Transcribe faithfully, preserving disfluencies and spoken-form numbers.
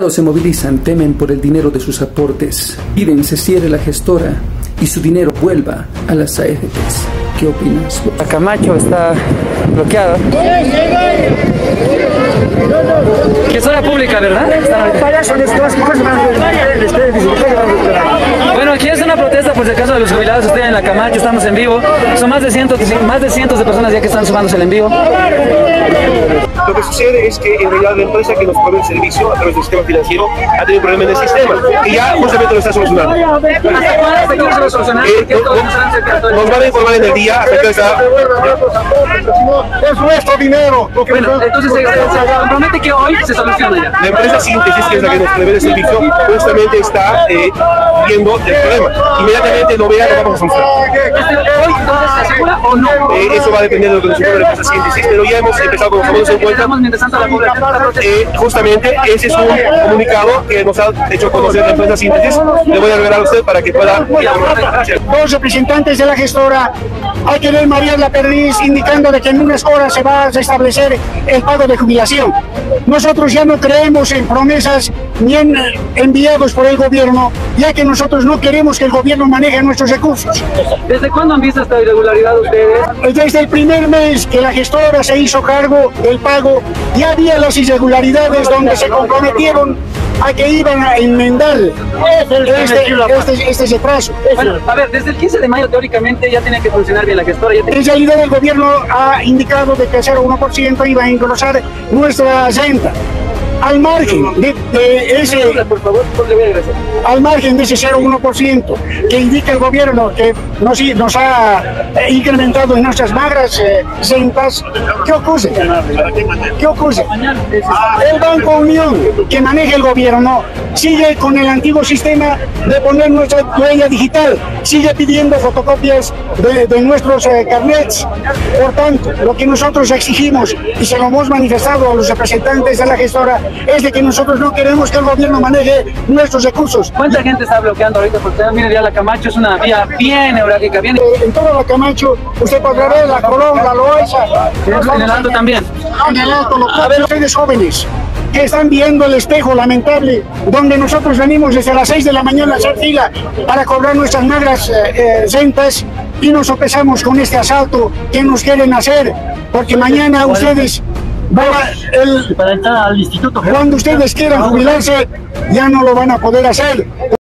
Se movilizan, temen por el dinero de sus aportes, piden se cierre la gestora y su dinero vuelva a las A F Ps. ¿Qué opinas? La Camacho está bloqueada. Gestora pública, ¿verdad? Bueno, aquí es una protesta por si acaso de los jubilados. Estoy en la Camacho, estamos en vivo. Son más de cientos, más de cientos de personas ya que están sumándose al en vivo. Lo que sucede es que en realidad la empresa que nos provee el servicio a través del sistema financiero ha tenido problemas en el sistema y ya justamente lo está solucionando. ¿Hasta cuándo se va a solucionar? Eh, no, no, nos van a informar en el día hasta que está. Es nuestro dinero. Bueno, entonces se, se compromete que hoy se soluciona ya. La empresa Síntesis, que es la que nos provee el servicio, justamente está eh, viendo el problema. Inmediatamente lo vea, lo vamos a solucionar. ¿Hoy entonces se asegura o no? Eh, eso va a depender de lo que nos informe la empresa Síntesis, pero ya hemos empezado con los fondos en cuenta. Eh, justamente ese es un comunicado que nos ha hecho conocer la empresa Síntesis. Le voy a regalar a usted para que pueda. Los representantes de la gestora hay que ver marear la perdiz, indicando de que en unas horas se va a restablecer el pago de jubilación. Nosotros ya no creemos en promesas ni en enviados por el gobierno, ya que nosotros no queremos que el gobierno maneje nuestros recursos. ¿Desde cuándo han visto esta irregularidad ustedes? Desde el primer mes que la gestora se hizo cargo del pago, ya había las irregularidades donde se comprometieron a que iban a enmendar este, este, este retraso. Bueno, a ver, desde el quince de mayo teóricamente ya tenía que funcionar bien la gestora. Ya en realidad el gobierno ha indicado de que el cero coma uno por ciento iba a engrosar nuestra renta. Al margen de, de ese al margen de ese cero coma uno por ciento que indica el gobierno que nos, nos ha incrementado en nuestras magras eh, rentas, ¿qué ocurre? ¿Qué ocurre? El Banco Unión que maneja el gobierno sigue con el antiguo sistema de poner nuestra huella digital, sigue pidiendo fotocopias de, de nuestros eh, carnets. Por tanto, lo que nosotros exigimos y se lo hemos manifestado a los representantes de la gestora es de que nosotros no queremos que el gobierno maneje nuestros recursos. ¿Cuánta gente está bloqueando ahorita? Porque mire, ya la Camacho es una vía bien neurálgica, bien. En toda la Camacho, usted podrá ver la Colón, la Loaiza. En el Alto también. En el Alto, a ver, ustedes jóvenes que están viendo el espejo lamentable, donde nosotros venimos desde las seis de la mañana a hacer fila para cobrar nuestras magras eh, rentas y nos sopesamos con este asalto que nos quieren hacer, porque mañana ustedes van a, el, para entrar al instituto, cuando ustedes quieran jubilarse, ya no lo van a poder hacer.